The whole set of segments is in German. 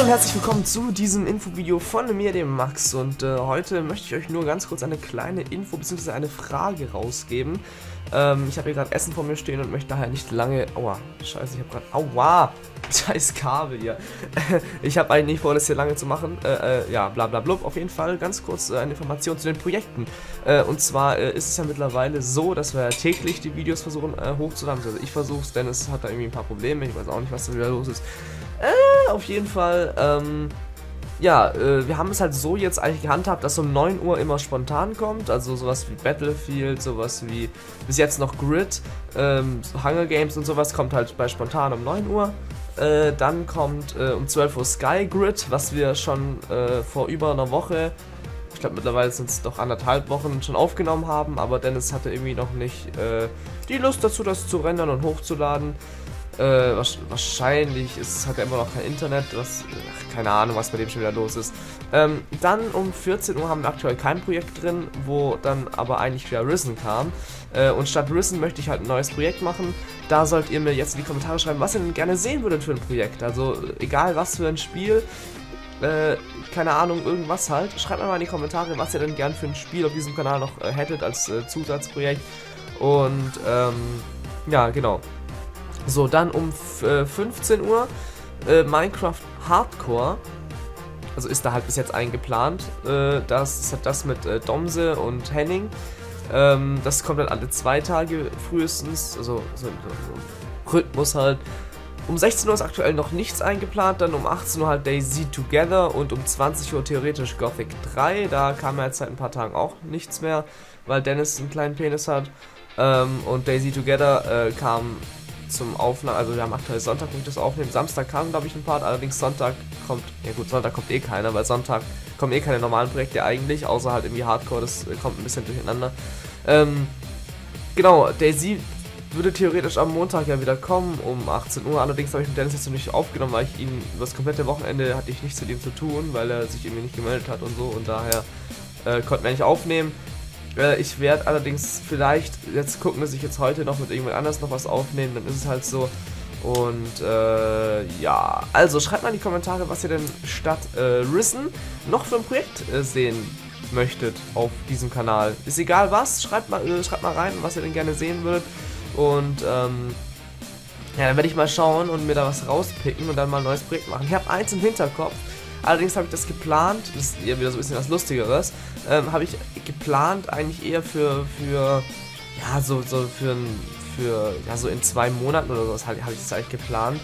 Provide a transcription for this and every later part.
und herzlich willkommen zu diesem Infovideo von mir, dem Max. Und heute möchte ich euch nur ganz kurz eine kleine Info bzw. eine Frage rausgeben. Ich habe hier gerade Essen vor mir stehen und möchte daher nicht lange... Aua, scheiße, ich habe gerade... Aua, scheiß Kabel hier. Ich habe eigentlich nicht vor, das hier lange zu machen. Ja, bla bla blub. Auf jeden Fall ganz kurz eine Information zu den Projekten. Und zwar ist es ja mittlerweile so, dass wir täglich die Videos versuchen hochzuladen. Also ich versuche es, Dennis hat da irgendwie ein paar Probleme. Ich weiß auch nicht, was da wieder los ist. Auf jeden Fall, ja, wir haben es halt so jetzt eigentlich gehandhabt, dass um 9 Uhr immer spontan kommt, also sowas wie Battlefield, sowas wie bis jetzt noch Grid, Hunger Games und sowas kommt halt bei spontan um 9 Uhr. Dann kommt um 12 Uhr Sky Grid, was wir schon vor über einer Woche, ich glaube mittlerweile sind es doch 1,5 Wochen schon aufgenommen haben, aber Dennis hatte irgendwie noch nicht die Lust dazu, das zu rendern und hochzuladen. Wahrscheinlich hat er immer noch kein Internet, keine Ahnung, was bei dem schon wieder los ist. Dann um 14 Uhr haben wir aktuell kein Projekt drin, wo dann aber eigentlich wieder Risen kam. Und statt Risen möchte ich halt ein neues Projekt machen. Da sollt ihr mir jetzt in die Kommentare schreiben, was ihr denn gerne sehen würdet für ein Projekt. Also egal was für ein Spiel, keine Ahnung, irgendwas halt. Schreibt mir mal in die Kommentare, was ihr denn gern für ein Spiel auf diesem Kanal noch hättet als Zusatzprojekt. Und ja, genau. So, dann um 15 Uhr Minecraft Hardcore, also ist da halt bis jetzt eingeplant, das hat das mit Domse und Henning, das kommt dann alle 2 Tage frühestens, also so ein Rhythmus halt. Um 16 Uhr ist aktuell noch nichts eingeplant, dann um 18 Uhr halt DayZ Together und um 20 Uhr theoretisch Gothic 3, da kam ja jetzt seit ein paar Tagen auch nichts mehr, weil Dennis einen kleinen Penis hat, und DayZ Together kam zum Aufnehmen, also wir haben aktuell Sonntag, wo ich das aufnehmen. Samstag kam, glaube ich, ein Part, allerdings Sonntag kommt, ja gut, Sonntag kommt eh keiner, weil Sonntag kommen eh keine normalen Projekte eigentlich, außer halt irgendwie Hardcore, das kommt ein bisschen durcheinander. Genau, DayZ würde theoretisch am Montag ja wieder kommen, um 18 Uhr, allerdings habe ich mit Dennis jetzt noch nicht aufgenommen, weil ich ihn über das komplette Wochenende hatte ich nichts mit ihm zu tun, weil er sich irgendwie nicht gemeldet hat und so, und daher konnten wir nicht aufnehmen. Ich werde allerdings vielleicht jetzt gucken, dass ich jetzt heute noch mit irgendjemand anders noch was aufnehme, dann ist es halt so. Und ja, also schreibt mal in die Kommentare, was ihr denn statt Risen noch für ein Projekt sehen möchtet auf diesem Kanal. Ist egal was, schreibt mal rein, was ihr denn gerne sehen würdet. Und ja, dann werde ich mal schauen und mir da was rauspicken und dann mal ein neues Projekt machen. Ich habe eins im Hinterkopf. Allerdings habe ich das geplant, das ist eher wieder so ein bisschen was Lustigeres, habe ich geplant eigentlich eher für ja, so in 2 Monaten oder sowas habe ich das eigentlich geplant.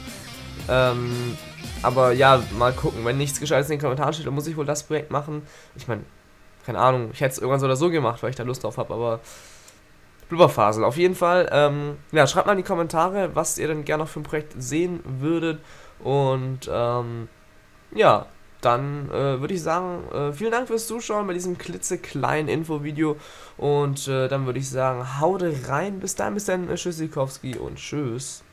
Aber ja, mal gucken, wenn nichts Gescheites in den Kommentaren steht, dann muss ich wohl das Projekt machen. Ich meine, keine Ahnung, ich hätte es irgendwann so oder so gemacht, weil ich da Lust drauf habe, aber Blubberfasel. Auf jeden Fall, ja, schreibt mal in die Kommentare, was ihr denn gerne noch für ein Projekt sehen würdet und ja, dann würde ich sagen, vielen Dank fürs Zuschauen bei diesem klitzekleinen Infovideo und dann würde ich sagen, haut rein, bis dann, Tschüssikowski und tschüss.